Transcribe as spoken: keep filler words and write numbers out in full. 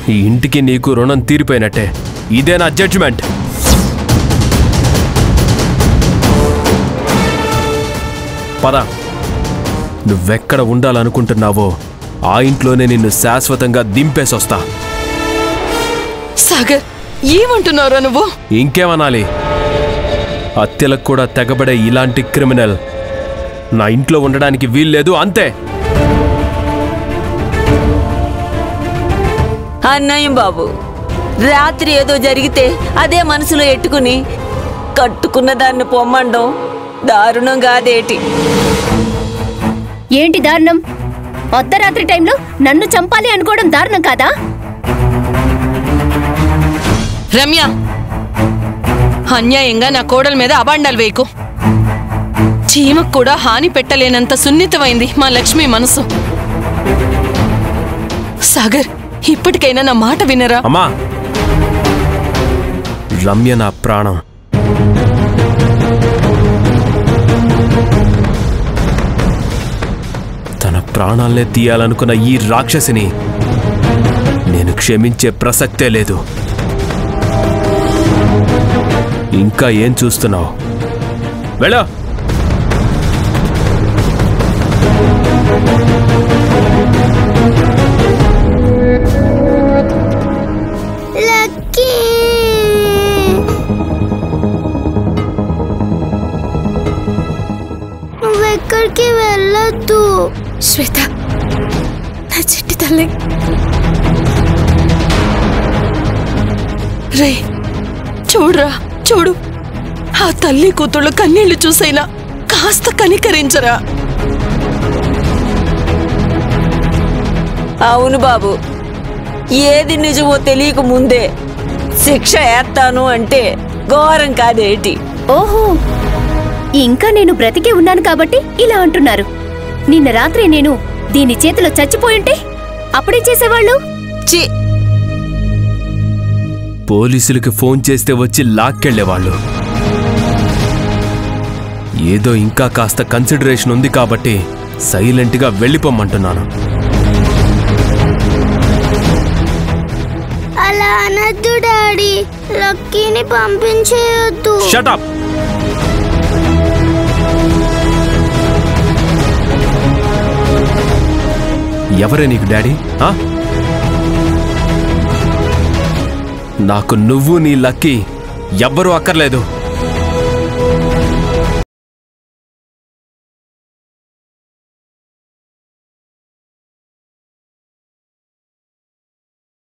ఈ ఇంటికి నీకు రుణం తీరిపోయినట్టే. ఇదే నా జడ్జిమెంట్. పద, నువ్వెక్కడ ఉండాలనుకుంటున్నావో ఆ ఇంట్లోనే నిన్ను శాశ్వతంగా దింపేసొస్తా. సాగర్, ఏమంటున్నారా నువ్వు? ఇంకేమనాలి? హత్యలకు కూడా తెగబడే ఇలాంటి క్రిమినల్ నా ఇంట్లో ఉండడానికి వీల్లేదు, అంతే. అన్నయ్యం బాబు, రాత్రి ఏదో జరిగితే అదే మనసులో ఎట్టుకుని కట్టుకున్న దాన్ని పొమ్మండం దారుణం కాదేటి? ఏంటి దారుణం? అర్ధరాత్రి టైంలో నన్ను చంపాలి అనుకోవడం దారుణం కాదా? రమ్య, అన్యాయంగా నా కోడల మీద అబాండాలు వేయకు. చీమకు కూడా హాని పెట్టలేనంత సున్నితమైంది మా లక్ష్మి మనసు. సాగర్, ఇప్పటికైనా నా మాట వినరా? అమ్మా, రమ్య నా ప్రాణం. తన ప్రాణాలనే తీయాలనుకున్న ఈ రాక్షసిని నేను క్షమించే ప్రసక్తే లేదు. ఇంకా ఏం చూస్తున్నావు? వెళ్ళా. నువ్వెక్కడికి వెళ్ళొద్దు. శ్వేత, నా చెట్టి తల్లి. రే, చూడరా, చూడు, ఆ తల్లి కూతుళ్ళు కన్నీళ్లు చూసైనా కాస్త కనికరించరా. అవును బాబు, ఏది నిజమో తెలియక ముందే శిక్ష ఏత్తాను అంటే ఘోరం కాదేటి? ఓహో, ఇంకా నేను బ్రతికే ఉన్నాను కాబట్టి ఇలా అంటున్నారు. నిన్న రాత్రి నేను దీని చేతిలో చచ్చిపోయుంటే అప్పుడే చేసేవాళ్ళు. చి, పోలీసులకి ఫోన్ చేస్తే వచ్చి లాక్కెళ్లేవాళ్ళు. ఏదో ఇంకా కాస్త కన్సిడరేషన్ ఉంది కాబట్టి సైలెంట్గా వెళ్ళిపోమ్మంటున్నాను. అలా అనద్దు డాడీ, లక్కీని పంపించేయొద్దు. Shut up. ఎవరే నీకు డాడీ? నాకు నువ్వు నీ లక్కీ ఎవ్వరూ అక్కర్లేదు.